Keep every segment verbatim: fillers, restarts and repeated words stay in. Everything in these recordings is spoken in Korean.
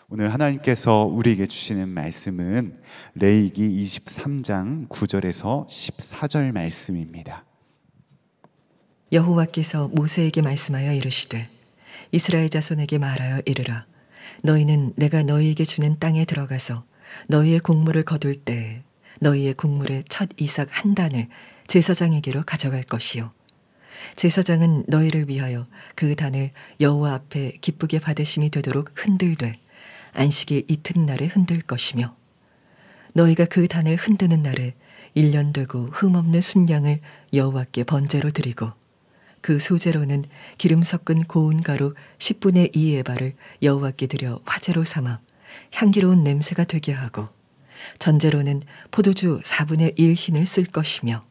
오늘 하나님께서 우리에게 주시는 말씀은 레위기 이십삼 장 구 절에서 십사 절 말씀입니다. 여호와께서 모세에게 말씀하여 이르시되 이스라엘 자손에게 말하여 이르라. 너희는 내가 너희에게 주는 땅에 들어가서 너희의 곡물을 거둘 때에 너희의 곡물의 첫 이삭 한 단을 제사장에게로 가져갈 것이요 제사장은 너희를 위하여 그 단을 여호와 앞에 기쁘게 받으심이 되도록 흔들되 안식일 이튿날에 흔들 것이며 너희가 그 단을 흔드는 날에 일 년 되고 흠없는 순양을 여호와께 번제로 드리고 그 소제로는 기름 섞은 고운 가루 십분의 이 에바를 여호와께 드려 화제로 삼아 향기로운 냄새가 되게 하고 전제로는 포도주 사분의 일 흰을 쓸 것이며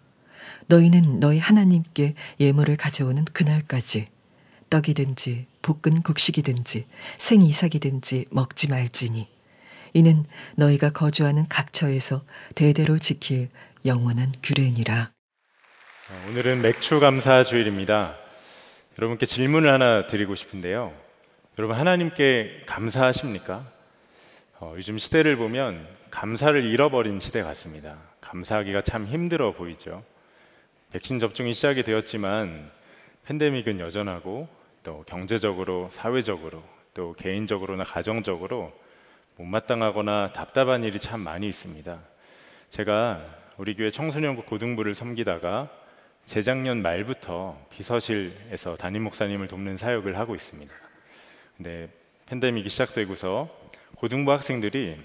너희는 너희 하나님께 예물을 가져오는 그날까지 떡이든지 볶은 곡식이든지 생이삭이든지 먹지 말지니 이는 너희가 거주하는 각처에서 대대로 지킬 영원한 규례니라. 오늘은 맥주 감사 주일입니다. 여러분께 질문을 하나 드리고 싶은데요. 여러분 하나님께 감사하십니까? 어, 요즘 시대를 보면 감사를 잃어버린 시대 같습니다. 감사하기가 참 힘들어 보이죠. 백신 접종이 시작이 되었지만 팬데믹은 여전하고 또 경제적으로, 사회적으로, 또 개인적으로나 가정적으로 못마땅하거나 답답한 일이 참 많이 있습니다. 제가 우리 교회 청소년부 고등부를 섬기다가 재작년 말부터 비서실에서 담임 목사님을 돕는 사역을 하고 있습니다. 근데 팬데믹이 시작되고서 고등부 학생들이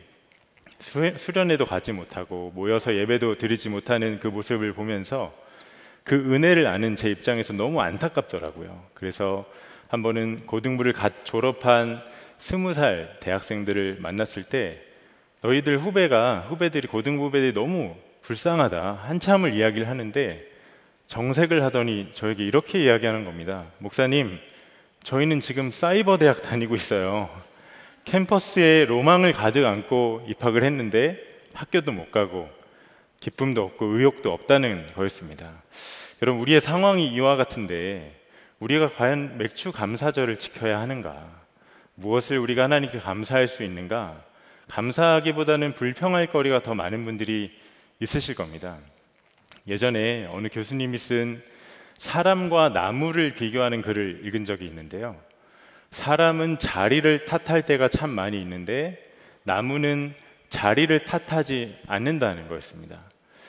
수련회도 가지 못하고 모여서 예배도 드리지 못하는 그 모습을 보면서 그 은혜를 아는 제 입장에서 너무 안타깝더라고요. 그래서 한 번은 고등부를 갓 졸업한 스무 살 대학생들을 만났을 때 너희들 후배가 후배들이 고등부 후배들이 너무 불쌍하다 한참을 이야기를 하는데 정색을 하더니 저에게 이렇게 이야기하는 겁니다. 목사님, 저희는 지금 사이버 대학 다니고 있어요. 캠퍼스에 로망을 가득 안고 입학을 했는데 학교도 못 가고 기쁨도 없고 의욕도 없다는 거였습니다. 여러분, 우리의 상황이 이와 같은데 우리가 과연 맥주 감사절을 지켜야 하는가? 무엇을 우리가 하나님께 감사할 수 있는가? 감사하기보다는 불평할 거리가 더 많은 분들이 있으실 겁니다. 예전에 어느 교수님이 쓴 사람과 나무를 비교하는 글을 읽은 적이 있는데요. 사람은 자리를 탓할 때가 참 많이 있는데 나무는 자리를 탓하지 않는다는 거였습니다.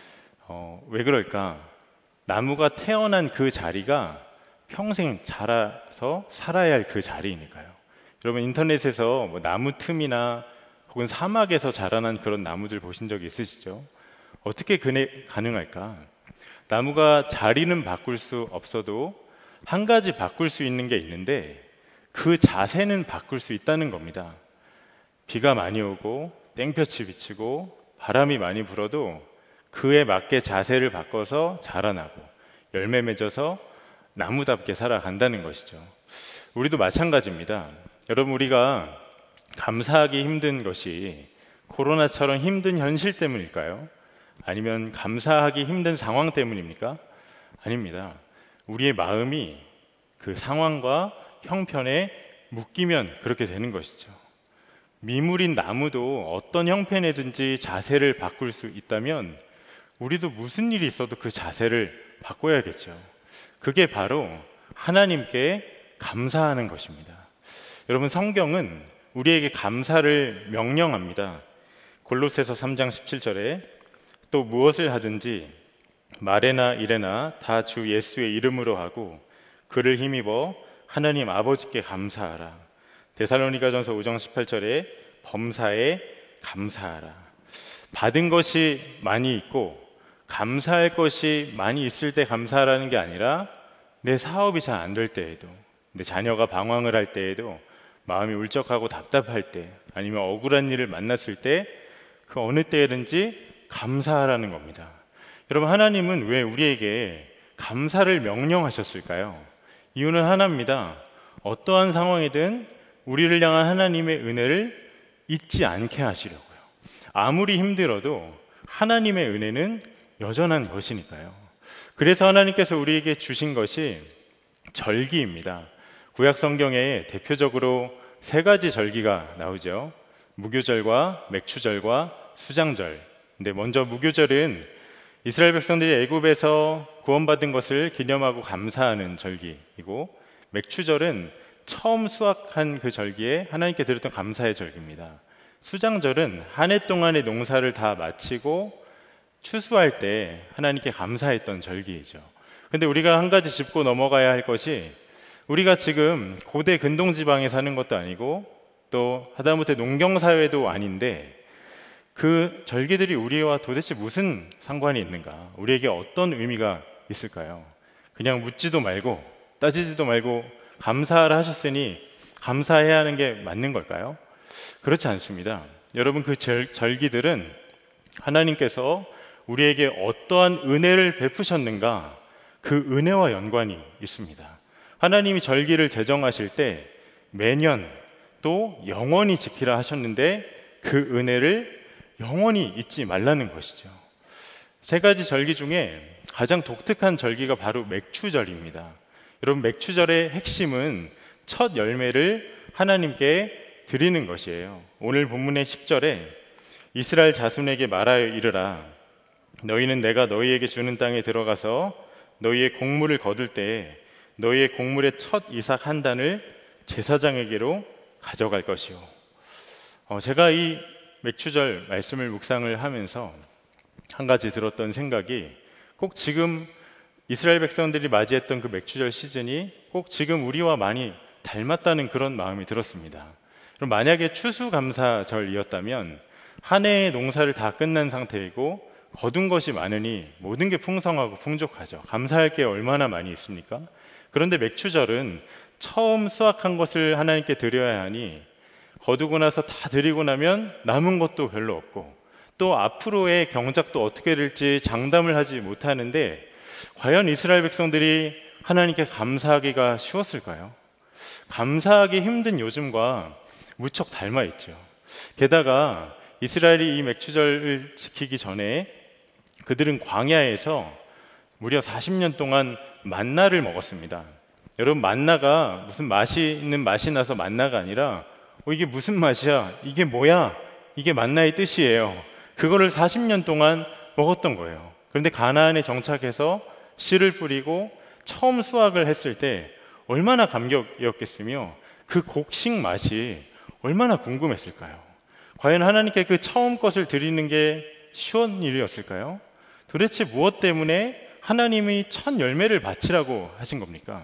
어, 왜 그럴까? 나무가 태어난 그 자리가 평생 자라서 살아야 할 그 자리이니까요. 여러분 인터넷에서 뭐 나무 틈이나 혹은 사막에서 자라난 그런 나무들 보신 적 있으시죠? 어떻게 그네 가능할까? 나무가 자리는 바꿀 수 없어도 한 가지 바꿀 수 있는 게 있는데 그 자세는 바꿀 수 있다는 겁니다. 비가 많이 오고 땡볕이 비치고 바람이 많이 불어도 그에 맞게 자세를 바꿔서 자라나고 열매 맺어서 나무답게 살아간다는 것이죠. 우리도 마찬가지입니다. 여러분, 우리가 감사하기 힘든 것이 코로나처럼 힘든 현실 때문일까요? 아니면 감사하기 힘든 상황 때문입니까? 아닙니다. 우리의 마음이 그 상황과 형편에 묶이면 그렇게 되는 것이죠. 미물인 나무도 어떤 형편이든지 자세를 바꿀 수 있다면 우리도 무슨 일이 있어도 그 자세를 바꿔야겠죠. 그게 바로 하나님께 감사하는 것입니다. 여러분, 성경은 우리에게 감사를 명령합니다. 골로새서 삼 장 십칠 절에 또 무엇을 하든지 말에나 일에나 다 주 예수의 이름으로 하고 그를 힘입어 하나님 아버지께 감사하라. 데살로니가전서 오 장 십팔 절에 범사에 감사하라. 받은 것이 많이 있고 감사할 것이 많이 있을 때 감사하라는 게 아니라 내 사업이 잘 안 될 때에도, 내 자녀가 방황을 할 때에도, 마음이 울적하고 답답할 때, 아니면 억울한 일을 만났을 때 그 어느 때든지 감사하라는 겁니다. 여러분, 하나님은 왜 우리에게 감사를 명령하셨을까요? 이유는 하나입니다. 어떠한 상황이든 우리를 향한 하나님의 은혜를 잊지 않게 하시려고요. 아무리 힘들어도 하나님의 은혜는 여전한 것이니까요. 그래서 하나님께서 우리에게 주신 것이 절기입니다. 구약 성경에 대표적으로 세 가지 절기가 나오죠. 무교절과 맥추절과 수장절. 근데 먼저 무교절은 이스라엘 백성들이 애굽에서 구원받은 것을 기념하고 감사하는 절기이고, 맥추절은 처음 수확한 그 절기에 하나님께 드렸던 감사의 절기입니다. 수장절은 한 해 동안의 농사를 다 마치고 추수할 때 하나님께 감사했던 절기이죠. 근데 우리가 한 가지 짚고 넘어가야 할 것이, 우리가 지금 고대 근동지방에 사는 것도 아니고 또 하다못해 농경사회도 아닌데 그 절기들이 우리와 도대체 무슨 상관이 있는가? 우리에게 어떤 의미가 있을까요? 그냥 묻지도 말고 따지지도 말고 감사를 하셨으니 감사해야 하는 게 맞는 걸까요? 그렇지 않습니다. 여러분, 그 절, 절기들은 하나님께서 우리에게 어떠한 은혜를 베푸셨는가, 그 은혜와 연관이 있습니다. 하나님이 절기를 제정하실 때 매년 또 영원히 지키라 하셨는데 그 은혜를 영원히 잊지 말라는 것이죠. 세 가지 절기 중에 가장 독특한 절기가 바로 맥추절입니다. 여러분, 맥추절의 핵심은 첫 열매를 하나님께 드리는 것이에요. 오늘 본문의 십 절에 이스라엘 자손에게 말하여 이르라. 너희는 내가 너희에게 주는 땅에 들어가서 너희의 곡물을 거둘 때에 너희의 곡물의 첫 이삭 한 단을 제사장에게로 가져갈 것이요. 어, 제가 이 맥추절 말씀을 묵상을 하면서 한 가지 들었던 생각이, 꼭 지금 이스라엘 백성들이 맞이했던 그 맥추절 시즌이 꼭 지금 우리와 많이 닮았다는 그런 마음이 들었습니다. 그럼 만약에 추수감사절이었다면 한 해의 농사를 다 끝난 상태이고 거둔 것이 많으니 모든 게 풍성하고 풍족하죠. 감사할 게 얼마나 많이 있습니까? 그런데 맥추절은 처음 수확한 것을 하나님께 드려야 하니 거두고 나서 다 드리고 나면 남은 것도 별로 없고 또 앞으로의 경작도 어떻게 될지 장담을 하지 못하는데, 과연 이스라엘 백성들이 하나님께 감사하기가 쉬웠을까요? 감사하기 힘든 요즘과 무척 닮아 있죠. 게다가 이스라엘이 이 맥추절을 지키기 전에 그들은 광야에서 무려 사십 년 동안 만나를 먹었습니다. 여러분, 만나가 무슨 맛이 있는 맛이 나서 만나가 아니라 어, 이게 무슨 맛이야? 이게 뭐야? 이게 만나의 뜻이에요. 그거를 사십 년 동안 먹었던 거예요. 그런데 가나안에 정착해서 씨를 뿌리고 처음 수확을 했을 때 얼마나 감격이었겠으며 그 곡식 맛이 얼마나 궁금했을까요? 과연 하나님께 그 처음 것을 드리는 게 쉬운 일이었을까요? 도대체 무엇 때문에 하나님이 첫 열매를 바치라고 하신 겁니까?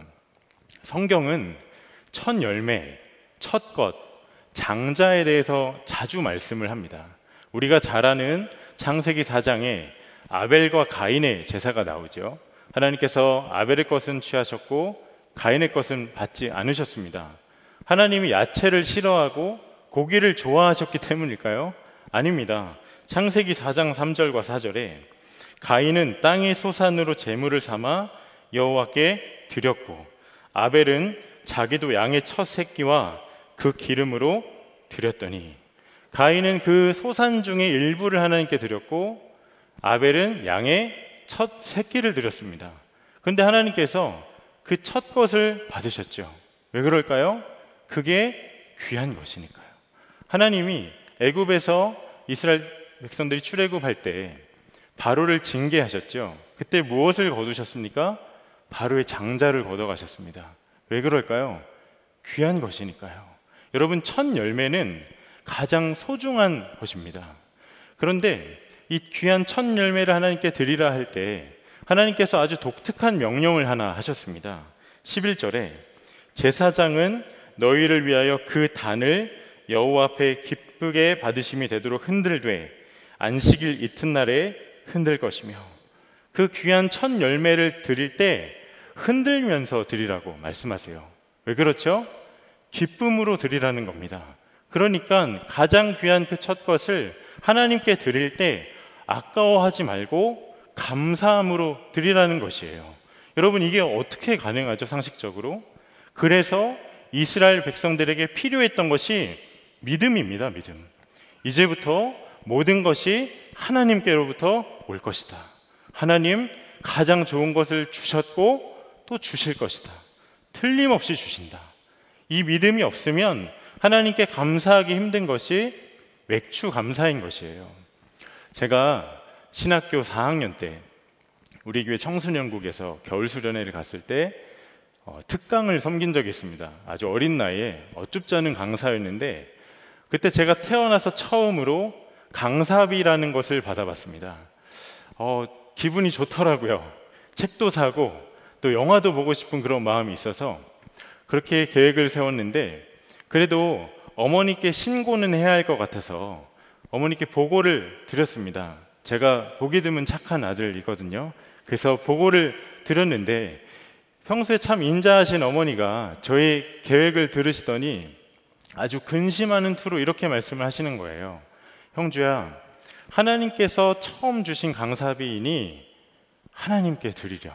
성경은 첫 열매, 첫 것, 장자에 대해서 자주 말씀을 합니다. 우리가 잘 아는 창세기 사 장에 아벨과 가인의 제사가 나오죠. 하나님께서 아벨의 것은 취하셨고 가인의 것은 받지 않으셨습니다. 하나님이 야채를 싫어하고 고기를 좋아하셨기 때문일까요? 아닙니다. 창세기 사 장 삼 절과 사 절에 가인은 땅의 소산으로 제물을 삼아 여호와께 드렸고 아벨은 자기도 양의 첫 새끼와 그 기름으로 드렸더니, 가인은 그 소산 중에 일부를 하나님께 드렸고 아벨은 양의 첫 새끼를 드렸습니다. 그런데 하나님께서 그 첫 것을 받으셨죠. 왜 그럴까요? 그게 귀한 것이니까요. 하나님이 애굽에서 이스라엘 백성들이 출애굽할 때 바로를 징계하셨죠. 그때 무엇을 거두셨습니까? 바로의 장자를 걷어가셨습니다. 왜 그럴까요? 귀한 것이니까요. 여러분, 첫 열매는 가장 소중한 것입니다. 그런데 이 귀한 첫 열매를 하나님께 드리라 할 때 하나님께서 아주 독특한 명령을 하나 하셨습니다. 십일 절에 제사장은 너희를 위하여 그 단을 여호와 앞에 기쁘게 받으심이 되도록 흔들되 안식일 이튿날에 흔들 것이며, 그 귀한 첫 열매를 드릴 때 흔들면서 드리라고 말씀하세요. 왜 그렇죠? 기쁨으로 드리라는 겁니다. 그러니까 가장 귀한 그 첫 것을 하나님께 드릴 때 아까워하지 말고 감사함으로 드리라는 것이에요. 여러분, 이게 어떻게 가능하죠? 상식적으로. 그래서 이스라엘 백성들에게 필요했던 것이 믿음입니다. 믿음. 이제부터 모든 것이 하나님께로부터 올 것이다. 하나님 가장 좋은 것을 주셨고 또 주실 것이다. 틀림없이 주신다. 이 믿음이 없으면 하나님께 감사하기 힘든 것이 맥주 감사인 것이에요. 제가 신학교 사 학년 때 우리 교회 청소년국에서 겨울 수련회를 갔을 때 어, 특강을 섬긴 적이 있습니다. 아주 어린 나이에 어쭙지 않은 강사였는데 그때 제가 태어나서 처음으로 강사비라는 것을 받아봤습니다. 어, 기분이 좋더라고요. 책도 사고 또 영화도 보고 싶은 그런 마음이 있어서 그렇게 계획을 세웠는데, 그래도 어머니께 신고는 해야 할 것 같아서 어머니께 보고를 드렸습니다. 제가 보기 드문 착한 아들이거든요. 그래서 보고를 드렸는데 평소에 참 인자하신 어머니가 저의 계획을 들으시더니 아주 근심하는 투로 이렇게 말씀을 하시는 거예요. 형주야, 하나님께서 처음 주신 강사비이니 하나님께 드리렴.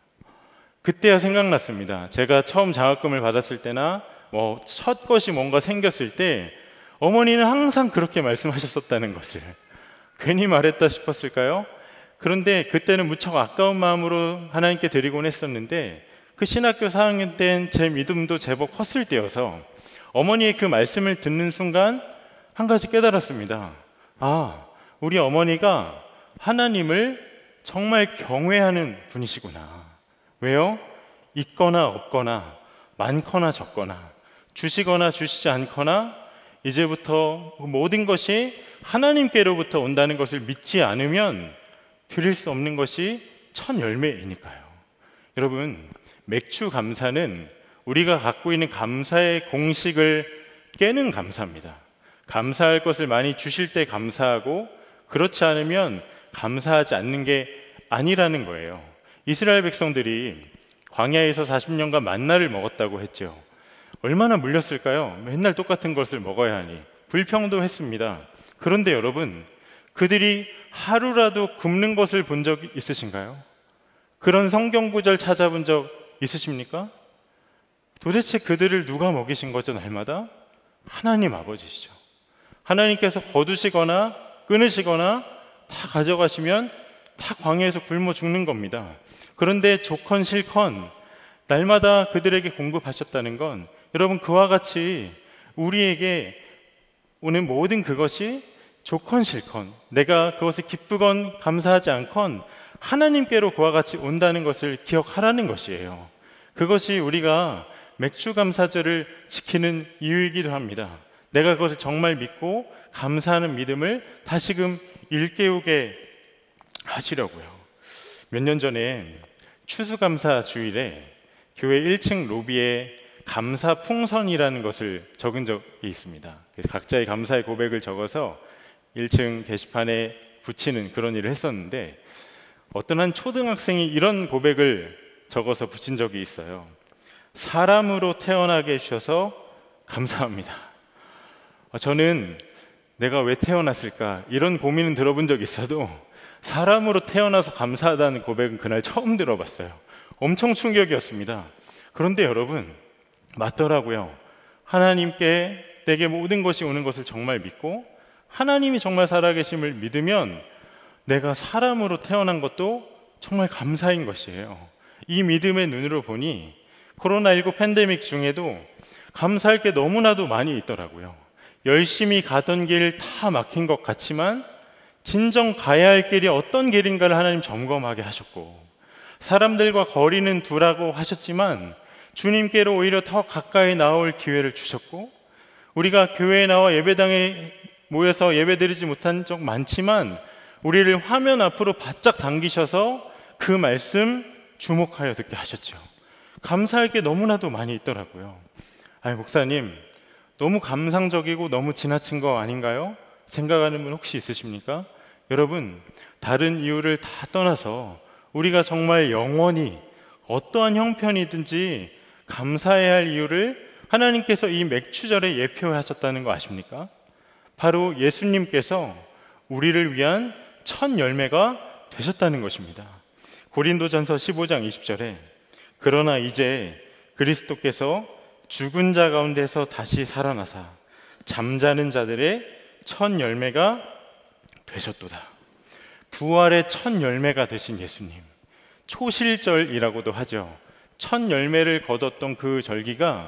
그때야 생각났습니다. 제가 처음 장학금을 받았을 때나 뭐 첫 것이 뭔가 생겼을 때 어머니는 항상 그렇게 말씀하셨었다는 것을 괜히 말했다 싶었을까요? 그런데 그때는 무척 아까운 마음으로 하나님께 드리곤 했었는데, 그 신학교 사 학년 때는 제 믿음도 제법 컸을 때여서 어머니의 그 말씀을 듣는 순간 한 가지 깨달았습니다. 아, 우리 어머니가 하나님을 정말 경외하는 분이시구나. 왜요? 있거나 없거나 많거나 적거나 주시거나 주시지 않거나 이제부터 모든 것이 하나님께로부터 온다는 것을 믿지 않으면 드릴 수 없는 것이 첫 열매이니까요. 여러분, 맥주 감사는 우리가 갖고 있는 감사의 공식을 깨는 감사입니다. 감사할 것을 많이 주실 때 감사하고, 그렇지 않으면 감사하지 않는 게 아니라는 거예요. 이스라엘 백성들이 광야에서 사십 년간 만나를 먹었다고 했죠. 얼마나 물렸을까요? 맨날 똑같은 것을 먹어야 하니 불평도 했습니다. 그런데 여러분, 그들이 하루라도 굶는 것을 본 적 있으신가요? 그런 성경 구절 찾아본 적 있으십니까? 도대체 그들을 누가 먹이신 거죠? 날마다 하나님 아버지시죠. 하나님께서 거두시거나 끊으시거나 다 가져가시면 다 광야에서 굶어 죽는 겁니다. 그런데 좋건 싫건 날마다 그들에게 공급하셨다는 건, 여러분, 그와 같이 우리에게 오는 모든 그것이 좋건 싫건, 내가 그것을 기쁘건 감사하지 않건 하나님께로 그와 같이 온다는 것을 기억하라는 것이에요. 그것이 우리가 맥주 감사절을 지키는 이유이기도 합니다. 내가 그것을 정말 믿고 감사하는 믿음을 다시금 일깨우게 하시려고요. 몇 년 전에 추수감사 주일에 교회 일 층 로비에 감사 풍선이라는 것을 적은 적이 있습니다. 그래서 각자의 감사의 고백을 적어서 일 층 게시판에 붙이는 그런 일을 했었는데, 어떤 한 초등학생이 이런 고백을 적어서 붙인 적이 있어요. 사람으로 태어나게 해주셔서 감사합니다. 저는 내가 왜 태어났을까 이런 고민은 들어본 적이 있어도 사람으로 태어나서 감사하다는 고백은 그날 처음 들어봤어요. 엄청 충격이었습니다. 그런데 여러분, 맞더라고요. 하나님께 내게 모든 것이 오는 것을 정말 믿고 하나님이 정말 살아계심을 믿으면 내가 사람으로 태어난 것도 정말 감사인 것이에요. 이 믿음의 눈으로 보니 코로나십구 팬데믹 중에도 감사할 게 너무나도 많이 있더라고요. 열심히 가던 길 다 막힌 것 같지만 진정 가야 할 길이 어떤 길인가를 하나님 점검하게 하셨고, 사람들과 거리는 두라고 하셨지만 주님께로 오히려 더 가까이 나올 기회를 주셨고, 우리가 교회에 나와 예배당에 모여서 예배드리지 못한 적 많지만 우리를 화면 앞으로 바짝 당기셔서 그 말씀 주목하여 듣게 하셨죠. 감사할 게 너무나도 많이 있더라고요. 아니, 목사님, 너무 감상적이고 너무 지나친 거 아닌가요? 생각하는 분 혹시 있으십니까? 여러분, 다른 이유를 다 떠나서 우리가 정말 영원히 어떠한 형편이든지 감사해야 할 이유를 하나님께서 이 맥주절에 예표하셨다는 거 아십니까? 바로 예수님께서 우리를 위한 첫 열매가 되셨다는 것입니다. 고린도전서 십오 장 이십 절에 그러나 이제 그리스도께서 죽은 자 가운데서 다시 살아나사 잠자는 자들의 첫 열매가 되셨도다. 부활의 첫 열매가 되신 예수님, 초실절이라고도 하죠. 첫 열매를 거뒀던 그 절기가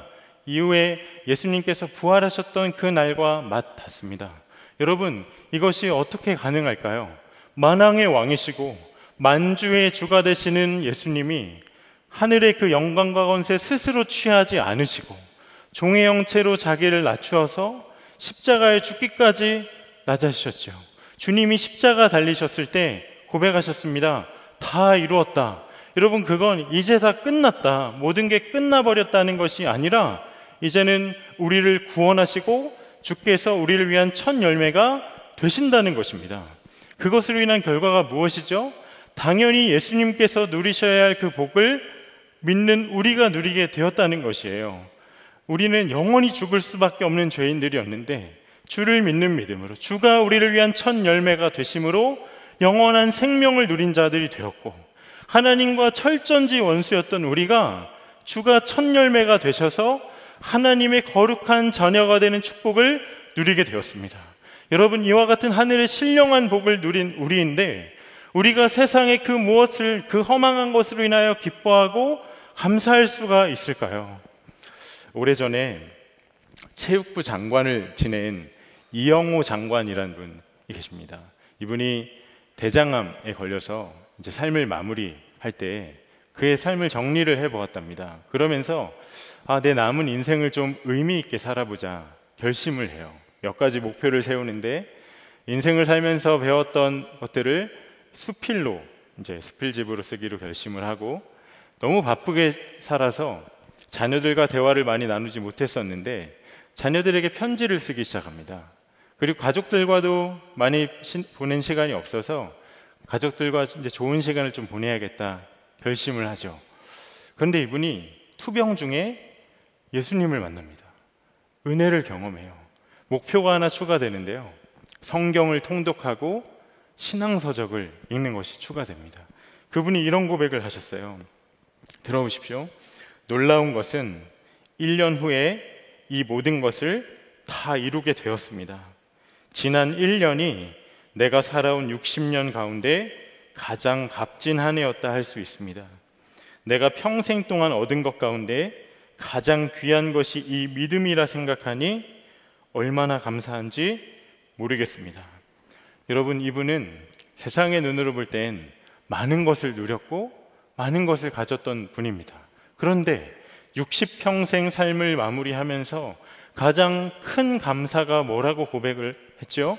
이후에 예수님께서 부활하셨던 그 날과 맞닿습니다. 여러분, 이것이 어떻게 가능할까요? 만왕의 왕이시고 만주의 주가 되시는 예수님이 하늘의 그 영광과 권세 스스로 취하지 않으시고 종의 형체로 자기를 낮추어서 십자가에 죽기까지 낮아지셨죠. 주님이 십자가 달리셨을 때 고백하셨습니다. 다 이루었다. 여러분, 그건 이제 다 끝났다, 모든 게 끝나버렸다는 것이 아니라 이제는 우리를 구원하시고 주께서 우리를 위한 첫 열매가 되신다는 것입니다. 그것으로 인한 결과가 무엇이죠? 당연히 예수님께서 누리셔야 할 그 복을 믿는 우리가 누리게 되었다는 것이에요. 우리는 영원히 죽을 수밖에 없는 죄인들이었는데 주를 믿는 믿음으로, 주가 우리를 위한 첫 열매가 되심으로 영원한 생명을 누린 자들이 되었고, 하나님과 철전지 원수였던 우리가 주가 첫 열매가 되셔서 하나님의 거룩한 자녀가 되는 축복을 누리게 되었습니다. 여러분, 이와 같은 하늘의 신령한 복을 누린 우리인데 우리가 세상의 그 무엇을, 그 허망한 것으로 인하여 기뻐하고 감사할 수가 있을까요? 오래전에 체육부 장관을 지낸 이영호 장관이라는 분이 계십니다. 이분이 대장암에 걸려서 이제 삶을 마무리할 때 그의 삶을 정리를 해보았답니다. 그러면서 아, 내 남은 인생을 좀 의미 있게 살아보자 결심을 해요. 몇 가지 목표를 세우는데 인생을 살면서 배웠던 것들을 수필로, 이제 수필집으로 쓰기로 결심을 하고, 너무 바쁘게 살아서 자녀들과 대화를 많이 나누지 못했었는데 자녀들에게 편지를 쓰기 시작합니다. 그리고 가족들과도 많이 시, 보낸 시간이 없어서 가족들과 이제 좋은 시간을 좀 보내야겠다 결심을 하죠. 그런데 이분이 투병 중에 예수님을 만납니다. 은혜를 경험해요. 목표가 하나 추가되는데요, 성경을 통독하고 신앙서적을 읽는 것이 추가됩니다. 그분이 이런 고백을 하셨어요. 들어보십시오. 놀라운 것은 일 년 후에 이 모든 것을 다 이루게 되었습니다. 지난 일 년이 내가 살아온 육십 년 가운데 가장 값진 한 해였다 할 수 있습니다. 내가 평생 동안 얻은 것 가운데 가장 귀한 것이 이 믿음이라 생각하니 얼마나 감사한지 모르겠습니다. 여러분, 이분은 세상의 눈으로 볼 땐 많은 것을 누렸고 많은 것을 가졌던 분입니다. 그런데 육십 평생 삶을 마무리하면서 가장 큰 감사가 뭐라고 고백을 했죠?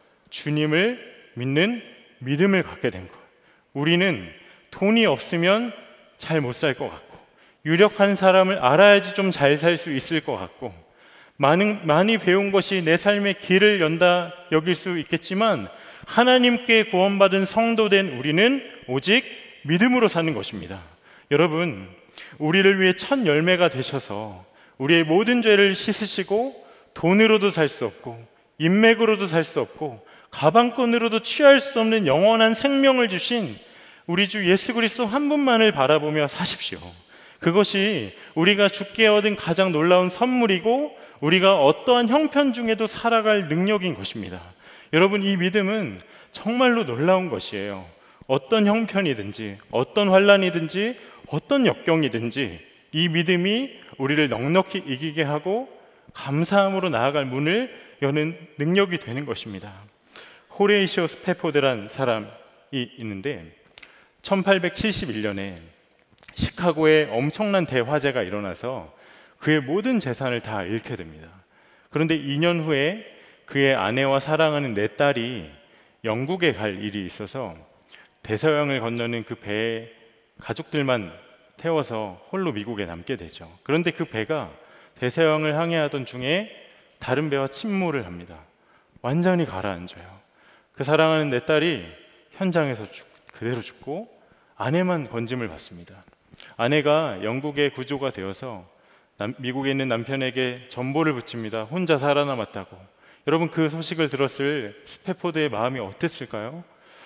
주님을 믿는 믿음을 갖게 된 것. 우리는 돈이 없으면 잘 못 살 것 같고, 유력한 사람을 알아야지 좀 잘 살 수 있을 것 같고, 많은, 많이 배운 것이 내 삶의 길을 연다 여길 수 있겠지만 하나님께 구원받은 성도된 우리는 오직 믿음으로 사는 것입니다. 여러분, 우리를 위해 첫 열매가 되셔서 우리의 모든 죄를 씻으시고 돈으로도 살 수 없고 인맥으로도 살 수 없고 가방끈으로도 취할 수 없는 영원한 생명을 주신 우리 주 예수 그리스도 한 분만을 바라보며 사십시오. 그것이 우리가 주께 얻은 가장 놀라운 선물이고 우리가 어떠한 형편 중에도 살아갈 능력인 것입니다. 여러분, 이 믿음은 정말로 놀라운 것이에요. 어떤 형편이든지 어떤 환난이든지 어떤 역경이든지 이 믿음이 우리를 넉넉히 이기게 하고 감사함으로 나아갈 문을 여는 능력이 되는 것입니다. 호레이시오 스패포드란 사람이 있는데 천팔백칠십일 년에 시카고에 엄청난 대화재가 일어나서 그의 모든 재산을 다 잃게 됩니다. 그런데 이 년 후에 그의 아내와 사랑하는 네 딸이 영국에 갈 일이 있어서 대서양을 건너는 그 배에 가족들만 태워서 홀로 미국에 남게 되죠. 그런데 그 배가 대서양을 항해하던 중에 다른 배와 침몰을 합니다. 완전히 가라앉아요. 그 사랑하는 네 딸이 현장에서 죽, 그대로 죽고 아내만 건짐을 받습니다. 아내가 영국에 구조가 되어서 남, 미국에 있는 남편에게 전보를 붙입니다. 혼자 살아남았다고. 여러분, 그 소식을 들었을 스패포드의 마음이 어땠을까요?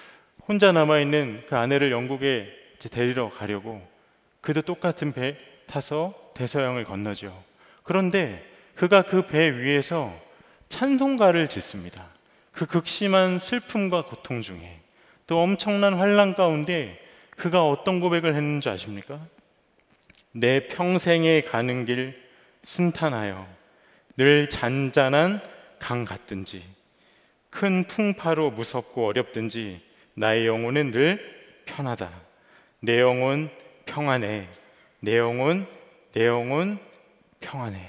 혼자 남아있는 그 아내를 영국에 이제 데리러 가려고 그도 똑같은 배 타서 대서양을 건너죠. 그런데 그가 그 배 위에서 찬송가를 짓습니다. 그 극심한 슬픔과 고통 중에, 또 엄청난 환난 가운데 그가 어떤 고백을 했는지 아십니까? 내 평생에 가는 길 순탄하여 늘 잔잔한 강 같든지 큰 풍파로 무섭고 어렵든지 나의 영혼은 늘 편하다. 내 영혼 평안해. 내 영혼 내 영혼 평안해.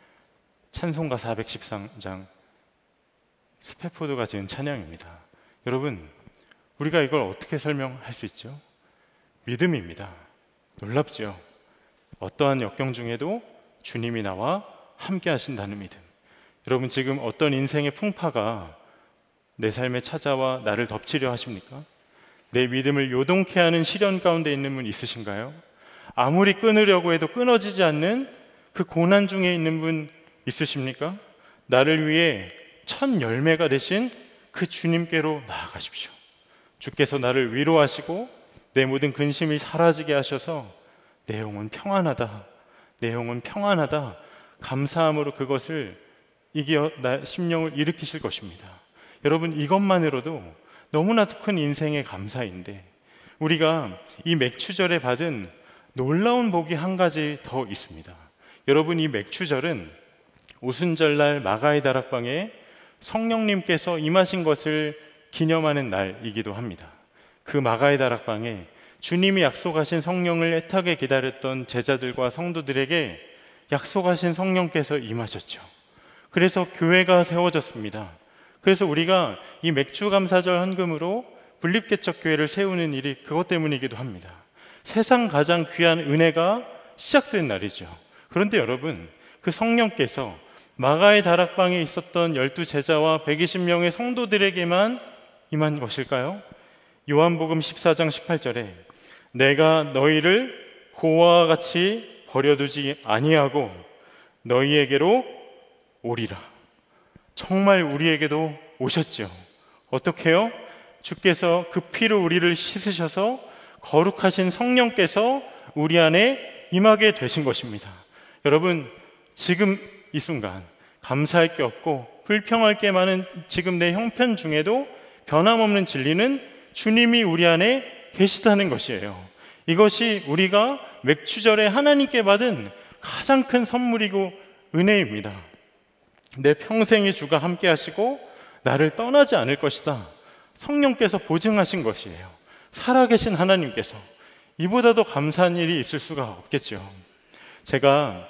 찬송가 사백십삼 장 스페포드가 지은 찬양입니다. 여러분, 우리가 이걸 어떻게 설명할 수 있죠? 믿음입니다. 놀랍죠? 어떠한 역경 중에도 주님이 나와 함께 하신다는 믿음. 여러분, 지금 어떤 인생의 풍파가 내 삶에 찾아와 나를 덮치려 하십니까? 내 믿음을 요동케 하는 시련 가운데 있는 분 있으신가요? 아무리 끊으려고 해도 끊어지지 않는 그 고난 중에 있는 분 있으십니까? 나를 위해 첫 열매가 되신 그 주님께로 나아가십시오. 주께서 나를 위로하시고 내 모든 근심이 사라지게 하셔서 내 영혼 평안하다, 내 영혼 평안하다 감사함으로 그것을 이겨 나 심령을 일으키실 것입니다. 여러분, 이것만으로도 너무나도 큰 인생의 감사인데, 우리가 이 맥추절에 받은 놀라운 복이 한 가지 더 있습니다. 여러분, 이 맥추절은 오순절날 마가의 다락방에 성령님께서 임하신 것을 기념하는 날이기도 합니다. 그 마가의 다락방에 주님이 약속하신 성령을 애타게 기다렸던 제자들과 성도들에게 약속하신 성령께서 임하셨죠. 그래서 교회가 세워졌습니다. 그래서 우리가 이 맥주감사절 헌금으로 분립개척교회를 세우는 일이 그것 때문이기도 합니다. 세상 가장 귀한 은혜가 시작된 날이죠. 그런데 여러분, 그 성령께서 마가의 다락방에 있었던 열두 제자와 백이십 명의 성도들에게만 임한 것일까요? 요한복음 십사 장 십팔 절에 내가 너희를 고아와 같이 버려두지 아니하고 너희에게로 오리라. 정말 우리에게도 오셨죠. 어떻게요? 주께서 그 피로 우리를 씻으셔서 거룩하신 성령께서 우리 안에 임하게 되신 것입니다. 여러분, 지금 이 순간 감사할 게 없고 불평할 게 많은 지금 내 형편 중에도 변함없는 진리는 주님이 우리 안에 계시다는 것이에요. 이것이 우리가 맥추절에 하나님께 받은 가장 큰 선물이고 은혜입니다. 내 평생의 주가 함께 하시고 나를 떠나지 않을 것이다. 성령께서 보증하신 것이에요. 살아계신 하나님께서. 이보다 더 감사한 일이 있을 수가 없겠죠. 제가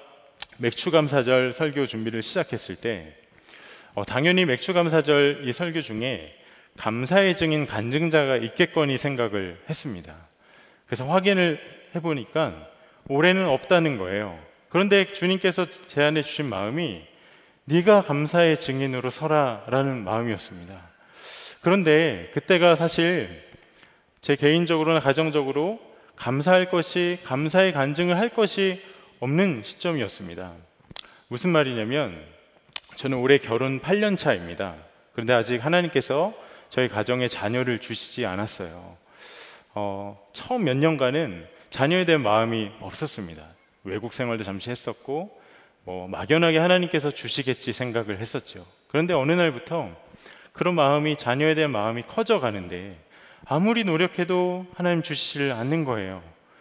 맥추감사절 설교 준비를 시작했을 때 어, 당연히 맥추감사절 이 설교 중에 감사의 증인 간증자가 있겠거니 생각을 했습니다. 그래서 확인을 해보니까 올해는 없다는 거예요. 그런데 주님께서 제안해 주신 마음이 네가 감사의 증인으로 서라라는 마음이었습니다. 그런데 그때가 사실 제 개인적으로나 가정적으로 감사할 것이, 감사의 간증을 할 것이 없는 시점이었습니다. 무슨 말이냐면 저는 올해 결혼 팔 년 차입니다. 그런데 아직 하나님께서 저희 가정에 자녀를 주시지 않았어요. 어, 처음 몇 년간은 자녀에 대한 마음이 없었습니다. 외국 생활도 잠시 했었고 뭐 막연하게 하나님께서 주시겠지 생각을 했었죠. 그런데 어느 날부터 그런 마음이, 자녀에 대한 마음이 커져가는데 아무리 노력해도 하나님 주시질 않는 거예요.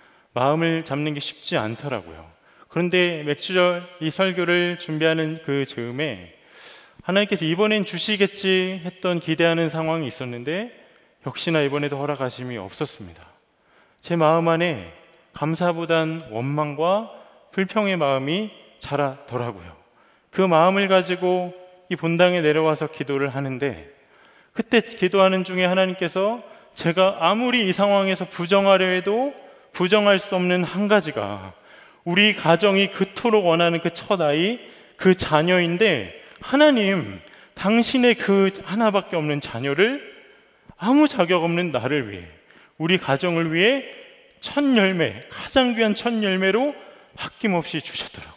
마음을 잡는 게 쉽지 않더라고요. 그런데 맥주절 이 설교를 준비하는 그 즈음에 하나님께서 이번엔 주시겠지 했던 기대하는 상황이 있었는데 역시나 이번에도 허락하심이 없었습니다. 제 마음 안에 감사보단 원망과 불평의 마음이 자라더라고요. 그 마음을 가지고 이 본당에 내려와서 기도를 하는데 그때 기도하는 중에 하나님께서 제가 아무리 이 상황에서 부정하려 해도 부정할 수 없는 한 가지가 우리 가정이 그토록 원하는 그 첫 아이, 그 자녀인데 하나님, 당신의 그 하나밖에 없는 자녀를 아무 자격 없는 나를 위해, 우리 가정을 위해 첫 열매, 가장 귀한 첫 열매로 아낌없이 주셨더라고요.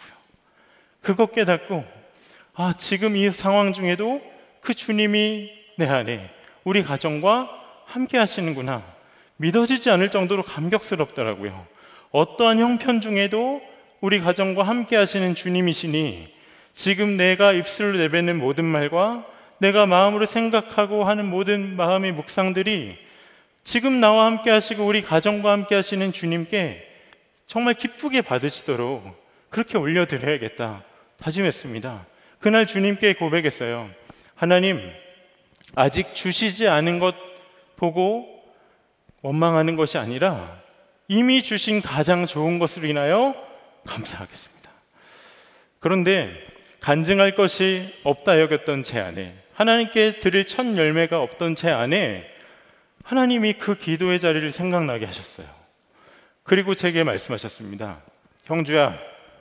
그거 깨닫고 아, 지금 이 상황 중에도 그 주님이 내 안에 우리 가정과 함께 하시는구나 믿어지지 않을 정도로 감격스럽더라고요. 어떠한 형편 중에도 우리 가정과 함께 하시는 주님이시니 지금 내가 입술로 내뱉는 모든 말과 내가 마음으로 생각하고 하는 모든 마음의 묵상들이 지금 나와 함께 하시고 우리 가정과 함께 하시는 주님께 정말 기쁘게 받으시도록 그렇게 올려드려야겠다. 다짐했습니다. 그날 주님께 고백했어요. 하나님, 아직 주시지 않은 것 보고 원망하는 것이 아니라 이미 주신 가장 좋은 것으로 인하여 감사하겠습니다. 그런데 간증할 것이 없다 여겼던 제 안에, 하나님께 드릴 첫 열매가 없던 제 안에 하나님이 그 기도의 자리를 생각나게 하셨어요. 그리고 제게 말씀하셨습니다. 형주야,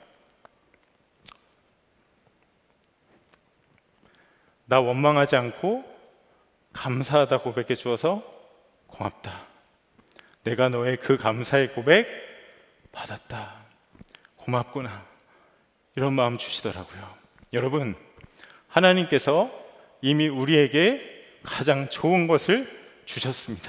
나 원망하지 않고 감사하다 고백해 주어서 고맙다. 내가 너의 그 감사의 고백 받았다. 고맙구나. 이런 마음 주시더라고요. 여러분, 하나님께서 이미 우리에게 가장 좋은 것을 주셨습니다.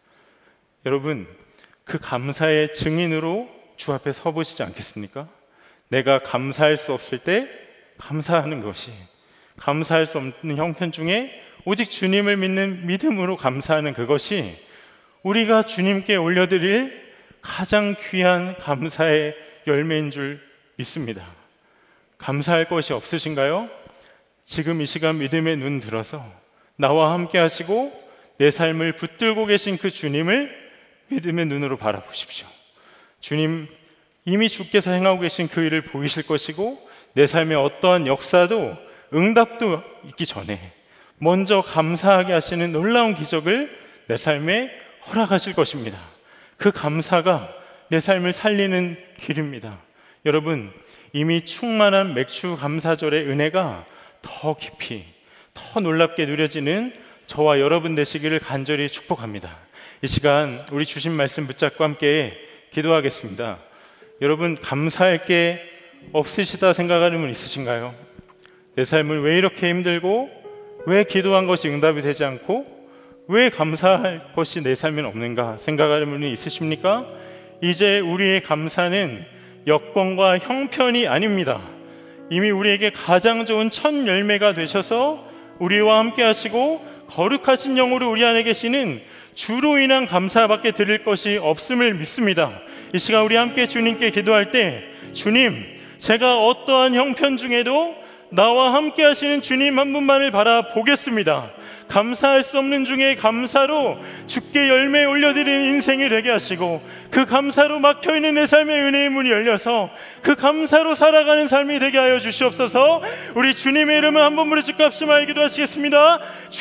여러분, 그 감사의 증인으로 주 앞에 서보시지 않겠습니까? 내가 감사할 수 없을 때 감사하는 것이, 감사할 수 없는 형편 중에 오직 주님을 믿는 믿음으로 감사하는 그것이 우리가 주님께 올려드릴 가장 귀한 감사의 열매인 줄 믿습니다. 감사할 것이 없으신가요? 지금 이 시간 믿음의 눈 들어서 나와 함께 하시고 내 삶을 붙들고 계신 그 주님을 믿음의 눈으로 바라보십시오. 주님, 이미 주께서 행하고 계신 그 일을 보이실 것이고 내 삶에 어떠한 역사도 응답도 있기 전에 먼저 감사하게 하시는 놀라운 기적을 내 삶에 허락하실 것입니다. 그 감사가 내 삶을 살리는 길입니다. 여러분, 이미 충만한 맥주 감사절의 은혜가 더 깊이, 더 놀랍게 누려지는 저와 여러분 되시기를 간절히 축복합니다. 이 시간 우리 주신 말씀 붙잡고 함께 기도하겠습니다. 여러분, 감사할 게 없으시다 생각하는 분 있으신가요? 내 삶을 왜 이렇게 힘들고, 왜 기도한 것이 응답이 되지 않고, 왜 감사할 것이 내 삶엔 없는가 생각하는 분이 있으십니까? 이제 우리의 감사는 여건과 형편이 아닙니다. 이미 우리에게 가장 좋은 첫 열매가 되셔서 우리와 함께 하시고 거룩하신 영으로 우리 안에 계시는 주로 인한 감사밖에 드릴 것이 없음을 믿습니다. 이 시간 우리 함께 주님께 기도할 때, 주님, 제가 어떠한 형편 중에도 나와 함께 하시는 주님 한 분만을 바라보겠습니다. 감사할 수 없는 중에 감사로 주께 열매 올려드리는 인생이 되게 하시고, 그 감사로 막혀있는 내 삶의 은혜의 문이 열려서 그 감사로 살아가는 삶이 되게 하여 주시옵소서. 우리 주님의 이름을 한번 부르짖고 합심하여 기도하시겠습니다.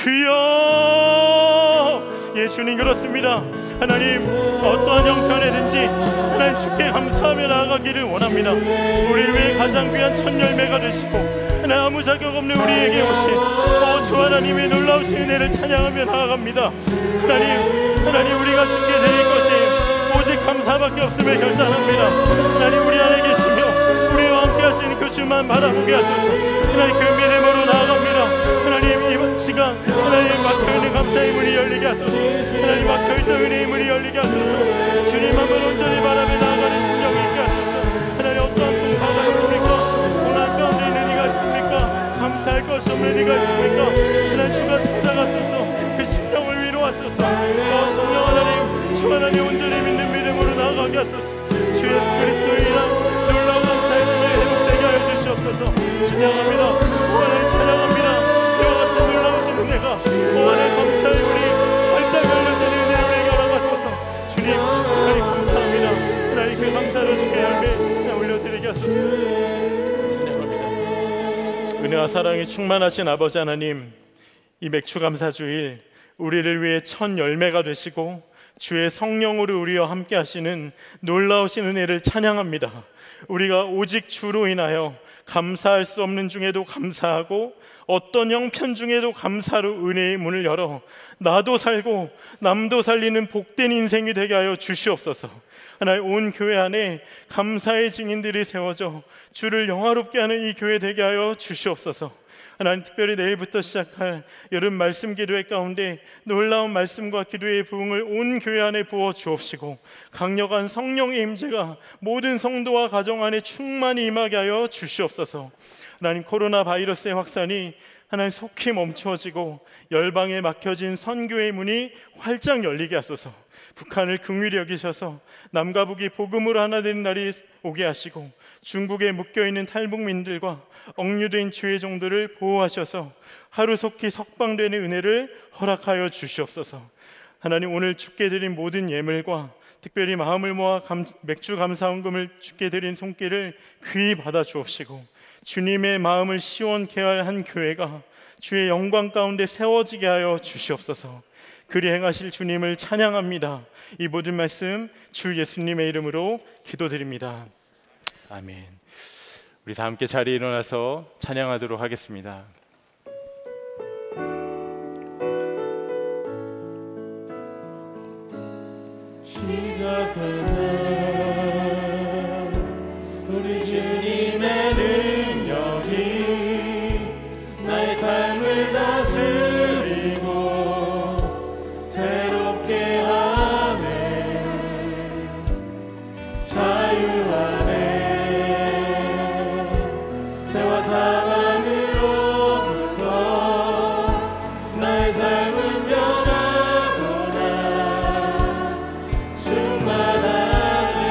주여. 예, 주님, 그렇습니다. 하나님, 어떠한 형편이든지 하나님 주께 감사하며 나아가기를 원합니다. 우리를 위해 가장 귀한 첫 열매가 되시고 하나님 아무 자격 없는 우리에게 오신 어, 주 하나님의 놀라우신 은혜를 찬양하며 나아갑니다. 하나님, 하나님, 우리가 주께 드릴 것이 오직 감사밖에 없음을 결단합니다. 하나님, 우리 안에 계시며 우리와 함께 하시는 그 주만 바라보게 하소서. 하나님, 그 믿음으로 나아갑니다. 하나님, 이번 시간 하나님 막혀있는 감사의 문이 열리게 하소서. 하나님, 막혀있는 은혜의 문이 열리게 하소서. 주님 한번 온전히 바라며 나아가는 심령이 있게 하소서. 하나님, 어떠한 공파가 있습니까? 고난 가운데 있는 이가 있습니까? 감사할 것이 없는 이가 있습니까? 하나님, 주가 찾아가소서. 그 심령을 위로하소서. 어, 성령 하나님, 주 하나님 온전히 믿는 믿음으로 나아가게 하소서. 주 예수 그리스도의 이름 놀라운 감사의 문이 회복되게 하여 주시옵소서. 찬양합니다. 하나님, 찬양합니다. 이와 같은 놀라우신 은혜가 하나님 감사의 문이 활짝 열려지는 은혜를 우리에게 허락하소서. 주님, 하나님 감사합니다. 하나님, 그 감사를 주께 열매 올려드리게 하소서. 찬양합니다. 은혜와 사랑이 충만하신 아버지 하나님, 이 맥주 감사주일 우리를 위해 첫 열매가 되시고 주의 성령으로 우리와 함께 하시는 놀라우신 은혜를 찬양합니다. 우리가 오직 주로 인하여 감사할 수 없는 중에도 감사하고 어떤 형편 중에도 감사로 은혜의 문을 열어 나도 살고 남도 살리는 복된 인생이 되게 하여 주시옵소서. 하나님, 온 교회 안에 감사의 증인들이 세워져 주를 영화롭게 하는 이 교회 되게 하여 주시옵소서. 하나님, 특별히 내일부터 시작할 여름 말씀 기도회 가운데 놀라운 말씀과 기도의 부흥을 온 교회 안에 부어 주옵시고 강력한 성령의 임재가 모든 성도와 가정 안에 충만히 임하게 하여 주시옵소서. 하나님, 코로나 바이러스의 확산이 하나님 속히 멈추어지고 열방에 막혀진 선교의 문이 활짝 열리게 하소서. 북한을 긍휼히 여기셔서 남과 북이 복음으로 하나 되는 날이 오게 하시고 중국에 묶여있는 탈북민들과 억류된 주의 종들을 보호하셔서 하루속히 석방되는 은혜를 허락하여 주시옵소서. 하나님, 오늘 주께 드린 모든 예물과 특별히 마음을 모아 감, 맥주 감사헌금을 주께 드린 손길을 귀히 받아 주옵시고 주님의 마음을 시원케 한 교회가 주의 영광 가운데 세워지게 하여 주시옵소서. 그리 행하실 주님을 찬양합니다. 이 모든 말씀 주 예수님의 이름으로 기도드립니다. 아멘. 우리 다 함께 자리에 일어나서 찬양하도록 하겠습니다. 시작되네 우리 주님의 능력이 나의 삶을 다스리고 새롭게 하네. 자유 안에 죄와 사망으로부터 나의 삶은 변하구나. 충만하네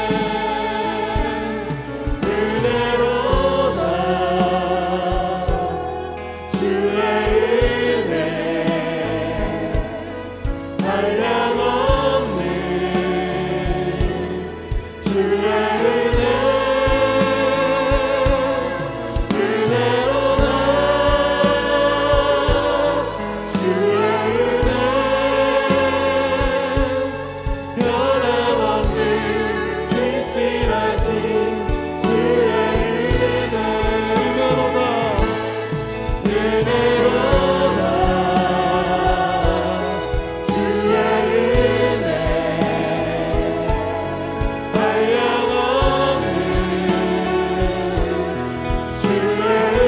은혜로다 주의 은혜 한량없는 주의 은혜 은혜로다 주의 은혜 변함없는 진실하신 주의 은혜 은혜로다 은혜로다 주의 은혜 한량없는 주의 은혜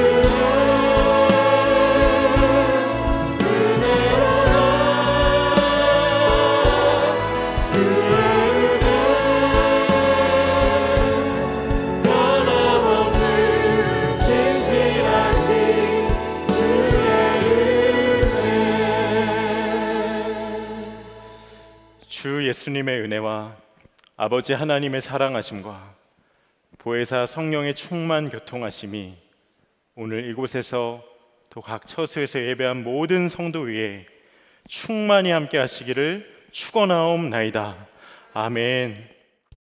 은혜로다 주의 은혜 변함없는 진실하신 주의 은혜. 주 예수님의 은혜와 아버지 하나님의 사랑하심과 보혜사 성령의 충만 교통하심이 오늘 이곳에서 또 각 처소에서 예배한 모든 성도 위에 충만히 함께 하시기를 축원하옵나이다. 아멘.